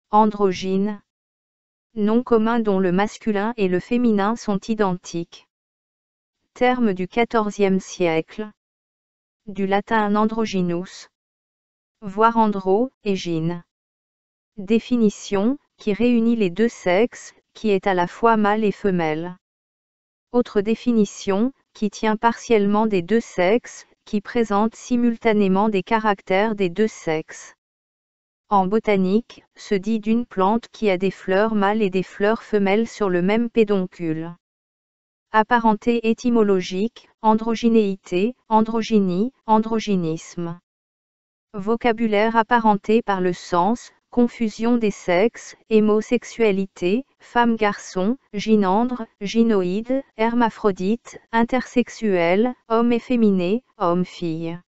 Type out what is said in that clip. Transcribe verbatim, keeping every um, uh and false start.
androgyne. Nom commun dont le masculin et le féminin sont identiques. Terme du quatorzième siècle. Du latin androgynus. Voir andro et gyne. Définition, qui réunit les deux sexes, qui est à la fois mâle et femelle. Autre définition, qui tient partiellement des deux sexes, qui présente simultanément des caractères des deux sexes. En botanique, se dit d'une plante qui a des fleurs mâles et des fleurs femelles sur le même pédoncule. Apparenté étymologique, androgynéité, androgynie, androgynisme. Vocabulaire apparenté par le sens, confusion des sexes, hémosexualité, femme-garçon, gynandre, gynoïde, hermaphrodite, intersexuel, homme efféminé, homme-fille.